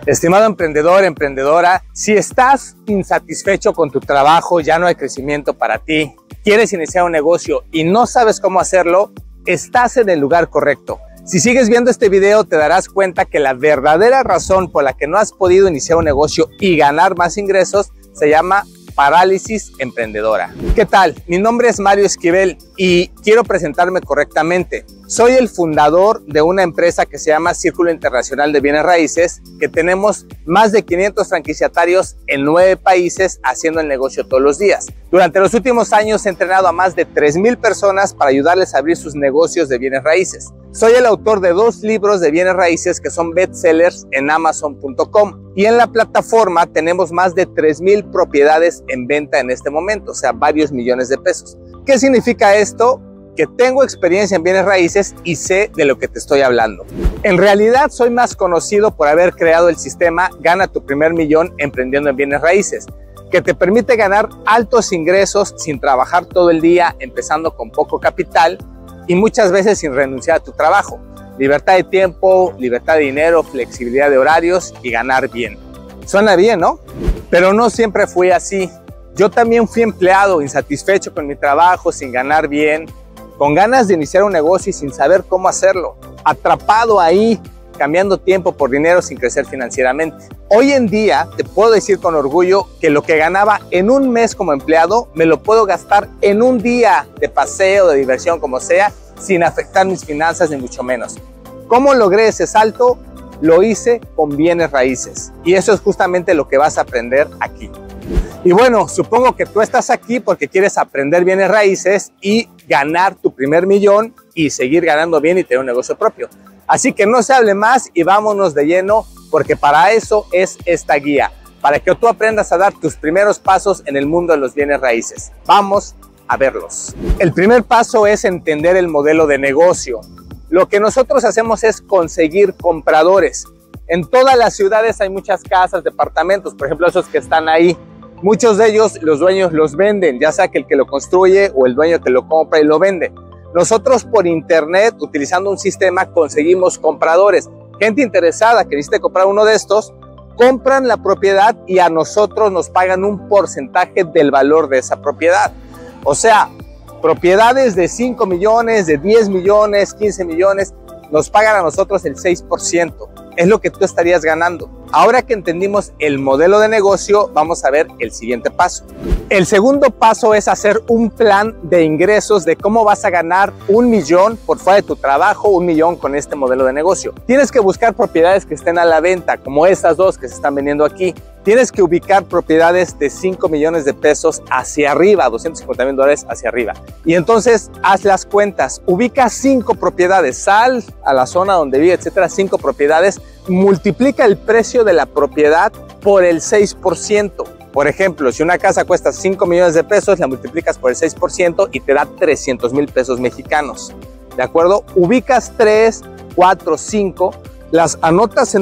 Estimado emprendedor, emprendedora, si estás insatisfecho con tu trabajo, ya no hay crecimiento para ti, quieres iniciar un negocio y no sabes cómo hacerlo, estás en el lugar correcto. Si sigues viendo este video, te darás cuenta que la verdadera razón por la que no has podido iniciar un negocio y ganar más ingresos se llama parálisis emprendedora. ¿Qué tal? Mi nombre es Mario Esquivel y quiero presentarme correctamente. Soy el fundador de una empresa que se llama Círculo Internacional de Bienes Raíces, que tenemos más de 500 franquiciatarios en 9 países haciendo el negocio todos los días. Durante los últimos años he entrenado a más de 3,000 personas para ayudarles a abrir sus negocios de bienes raíces. Soy el autor de 2 libros de bienes raíces que son bestsellers en Amazon.com y en la plataforma tenemos más de 3,000 propiedades en venta en este momento, o sea, varios millones de pesos. ¿Qué significa esto? Que tengo experiencia en bienes raíces y sé de lo que te estoy hablando. En realidad soy más conocido por haber creado el sistema Gana tu primer millón emprendiendo en bienes raíces, que te permite ganar altos ingresos sin trabajar todo el día, empezando con poco capital y muchas veces sin renunciar a tu trabajo. Libertad de tiempo, libertad de dinero, flexibilidad de horarios y ganar bien. Suena bien, ¿no? Pero no siempre fui así. Yo también fui empleado, insatisfecho con mi trabajo, sin ganar bien, con ganas de iniciar un negocio y sin saber cómo hacerlo, atrapado ahí, cambiando tiempo por dinero sin crecer financieramente. Hoy en día te puedo decir con orgullo que lo que ganaba en un mes como empleado me lo puedo gastar en un día de paseo, de diversión, como sea, sin afectar mis finanzas ni mucho menos. ¿Cómo logré ese salto? Lo hice con bienes raíces y eso es justamente lo que vas a aprender aquí. Y bueno, supongo que tú estás aquí porque quieres aprender bienes raíces y ganar tu primer millón y seguir ganando bien y tener un negocio propio. Así que no se hable más y vámonos de lleno, porque para eso es esta guía, para que tú aprendas a dar tus primeros pasos en el mundo de los bienes raíces. Vamos a verlos. El primer paso es entender el modelo de negocio. Lo que nosotros hacemos es conseguir compradores. En todas las ciudades hay muchas casas, departamentos, por ejemplo esos que están ahí. Muchos de ellos los dueños los venden, ya sea que el que lo construye o el dueño que lo compra y lo vende. Nosotros por internet, utilizando un sistema, conseguimos compradores. Gente interesada que necesite comprar uno de estos, compran la propiedad y a nosotros nos pagan un porcentaje del valor de esa propiedad. O sea, propiedades de 5 millones, de 10 millones, 15 millones, nos pagan a nosotros el 6%. Es lo que tú estarías ganando. Ahora que entendimos el modelo de negocio, vamos a ver el siguiente paso. El segundo paso es hacer un plan de ingresos de cómo vas a ganar 1 millón por fuera de tu trabajo, 1 millón con este modelo de negocio. Tienes que buscar propiedades que estén a la venta, como estas 2 que se están vendiendo aquí. Tienes que ubicar propiedades de 5 millones de pesos hacia arriba, $250,000 hacia arriba. Y entonces haz las cuentas, ubica 5 propiedades, sal a la zona donde vive, etcétera, 5 propiedades, multiplica el precio de la propiedad por el 6%. Por ejemplo, si una casa cuesta 5 millones de pesos, la multiplicas por el 6% y te da 300,000 pesos mexicanos. ¿De acuerdo? Ubicas 3, 4, 5, las anotas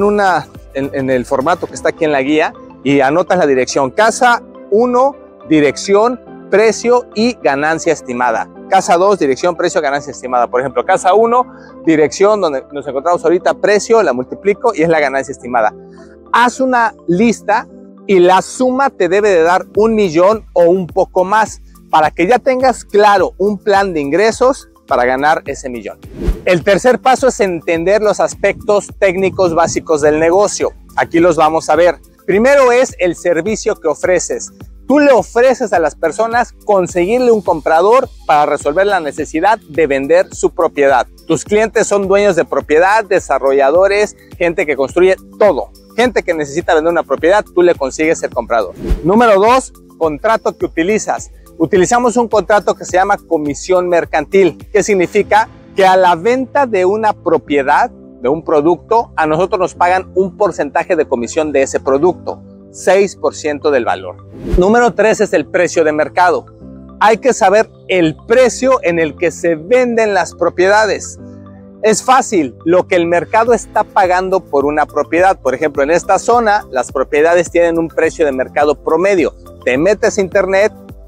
en el formato que está aquí en la guía y anotas la dirección. Casa 1, dirección, precio y ganancia estimada. Casa 2, dirección, precio, ganancia estimada. Por ejemplo, casa 1, dirección donde nos encontramos ahorita, precio, la multiplico y es la ganancia estimada. Haz una lista y la suma te debe de dar 1 millón o un poco más para que ya tengas claro un plan de ingresos para ganar ese millón. El tercer paso es entender los aspectos técnicos básicos del negocio. Aquí los vamos a ver. Primero es el servicio que ofreces. Tú le ofreces a las personas conseguirle un comprador para resolver la necesidad de vender su propiedad. Tus clientes son dueños de propiedad, desarrolladores, gente que construye todo. Gente que necesita vender una propiedad, tú le consigues el comprador. Número 2, contrato que utilizas. Utilizamos un contrato que se llama comisión mercantil. ¿Qué significa? Que a la venta de una propiedad, de un producto, a nosotros nos pagan un porcentaje de comisión de ese producto, 6% del valor. Número 3 es el precio de mercado. Hay que saber el precio en el que se venden las propiedades. Es fácil, lo que el mercado está pagando por una propiedad. Por ejemplo, en esta zona, las propiedades tienen un precio de mercado promedio. Te metes a internet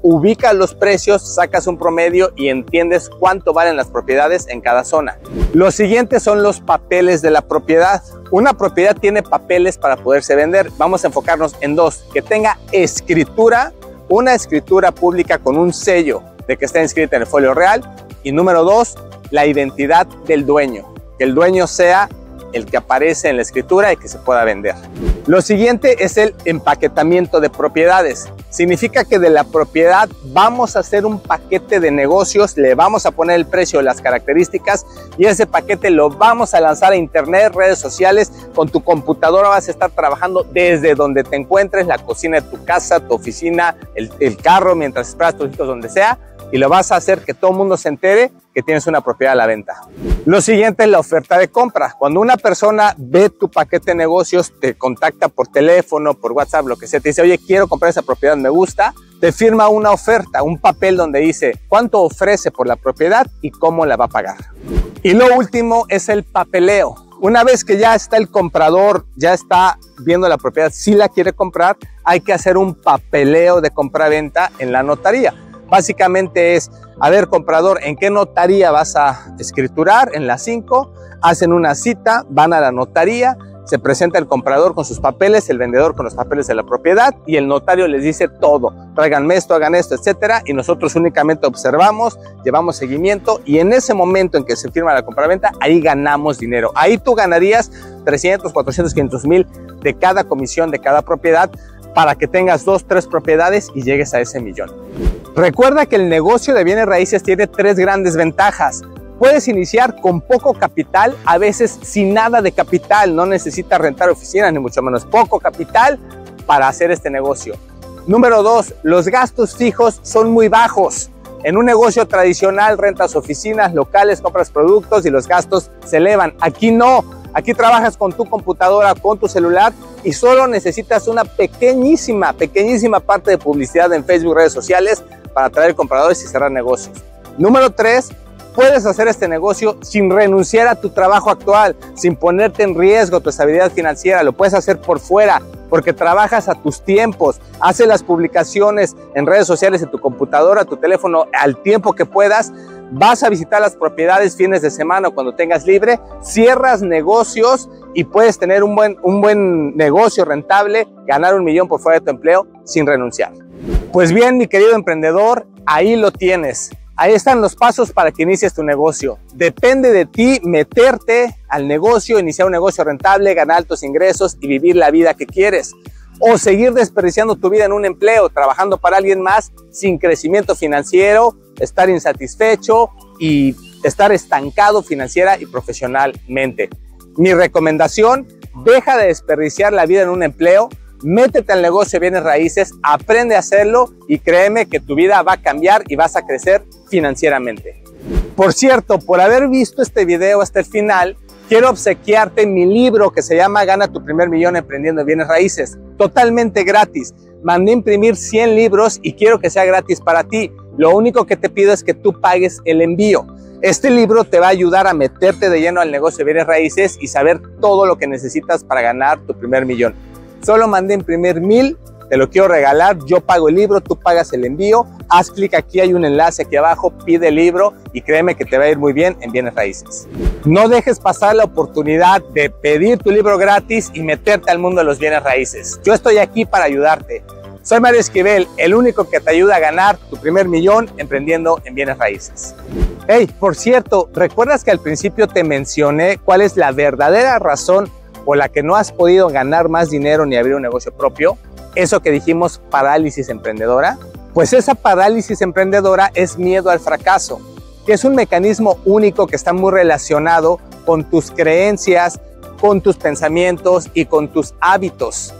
ubicas los precios, sacas un promedio y entiendes cuánto valen las propiedades en cada zona. Los siguientes son los papeles de la propiedad. Una propiedad tiene papeles para poderse vender. Vamos a enfocarnos en dos: que tenga escritura, una escritura pública con un sello de que está inscrita en el folio real, y número dos, la identidad del dueño, que el dueño sea el que aparece en la escritura y que se pueda vender. Lo siguiente es el empaquetamiento de propiedades. Significa que de la propiedad vamos a hacer un paquete de negocios, le vamos a poner el precio, las características, y ese paquete lo vamos a lanzar a internet, redes sociales. Con tu computadora vas a estar trabajando desde donde te encuentres, la cocina de tu casa, tu oficina, el carro, mientras esperas a tus hijos, donde sea, y lo vas a hacer que todo el mundo se entere que tienes una propiedad a la venta. Lo siguiente es la oferta de compra. Cuando una persona ve tu paquete de negocios, te contacta por teléfono, por WhatsApp, lo que sea, te dice, oye, quiero comprar esa propiedad, me gusta, te firma una oferta, un papel donde dice cuánto ofrece por la propiedad y cómo la va a pagar. Y lo último es el papeleo. Una vez que ya está el comprador, ya está viendo la propiedad, si la quiere comprar, hay que hacer un papeleo de compra-venta en la notaría. Básicamente es, a ver, comprador, ¿en qué notaría vas a escriturar? En la 5, hacen una cita, van a la notaría, se presenta el comprador con sus papeles, el vendedor con los papeles de la propiedad, y el notario les dice todo: tráiganme esto, hagan esto, etcétera, y nosotros únicamente observamos, llevamos seguimiento, y en ese momento en que se firma la compraventa, ahí ganamos dinero. Ahí tú ganarías 300, 400, 500 mil de cada comisión de cada propiedad, para que tengas 2, 3 propiedades y llegues a ese millón. Recuerda que el negocio de bienes raíces tiene 3 grandes ventajas. Puedes iniciar con poco capital, a veces sin nada de capital. No necesitas rentar oficinas, ni mucho menos. Poco capital para hacer este negocio. Número 2, los gastos fijos son muy bajos. En un negocio tradicional rentas oficinas, locales, compras productos y los gastos se elevan. Aquí no. Aquí trabajas con tu computadora, con tu celular, y solo necesitas una pequeñísima parte de publicidad en Facebook, redes sociales, para atraer compradores y cerrar negocios. Número 3, puedes hacer este negocio sin renunciar a tu trabajo actual, sin ponerte en riesgo tu estabilidad financiera. Lo puedes hacer por fuera, porque trabajas a tus tiempos, haces las publicaciones en redes sociales, en tu computadora, tu teléfono, al tiempo que puedas. Vas a visitar las propiedades fines de semana o cuando tengas libre, cierras negocios y puedes tener un buen negocio rentable, ganar 1 millón por fuera de tu empleo sin renunciar. Pues bien, mi querido emprendedor, ahí lo tienes. Ahí están los pasos para que inicies tu negocio. Depende de ti meterte al negocio, iniciar un negocio rentable, ganar altos ingresos y vivir la vida que quieres. O seguir desperdiciando tu vida en un empleo, trabajando para alguien más sin crecimiento financiero, estar insatisfecho y estar estancado financiera y profesionalmente. Mi recomendación: deja de desperdiciar la vida en un empleo, métete al negocio de bienes raíces, aprende a hacerlo y créeme que tu vida va a cambiar y vas a crecer financieramente. Por cierto, por haber visto este video hasta el final, quiero obsequiarte mi libro que se llama Gana tu primer millón emprendiendo en bienes raíces. Totalmente gratis. Mandé a imprimir 100 libros y quiero que sea gratis para ti. Lo único que te pido es que tú pagues el envío. Este libro te va a ayudar a meterte de lleno al negocio de bienes raíces y saber todo lo que necesitas para ganar tu primer millón. Solo mandé a imprimir 1000, te lo quiero regalar, yo pago el libro, tú pagas el envío. Haz clic aquí, hay un enlace aquí abajo, pide el libro y créeme que te va a ir muy bien en bienes raíces. No dejes pasar la oportunidad de pedir tu libro gratis y meterte al mundo de los bienes raíces. Yo estoy aquí para ayudarte. Soy Mario Esquivel, el único que te ayuda a ganar tu primer millón emprendiendo en bienes raíces. Hey, por cierto, ¿recuerdas que al principio te mencioné cuál es la verdadera razón por la que no has podido ganar más dinero ni abrir un negocio propio? Eso que dijimos, parálisis emprendedora. Pues esa parálisis emprendedora es miedo al fracaso, que es un mecanismo único que está muy relacionado con tus creencias, con tus pensamientos y con tus hábitos.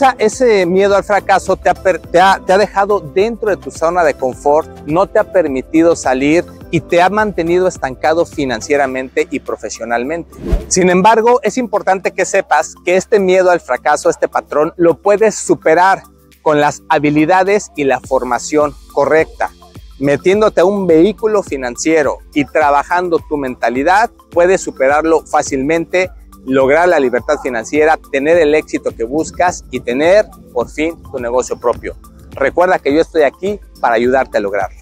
Ese miedo al fracaso te ha dejado dentro de tu zona de confort, no te ha permitido salir y te ha mantenido estancado financieramente y profesionalmente. Sin embargo, es importante que sepas que este miedo al fracaso, este patrón, lo puedes superar con las habilidades y la formación correcta. Metiéndote a un vehículo financiero y trabajando tu mentalidad, puedes superarlo fácilmente, lograr la libertad financiera, tener el éxito que buscas y tener por fin tu negocio propio. Recuerda que yo estoy aquí para ayudarte a lograrlo.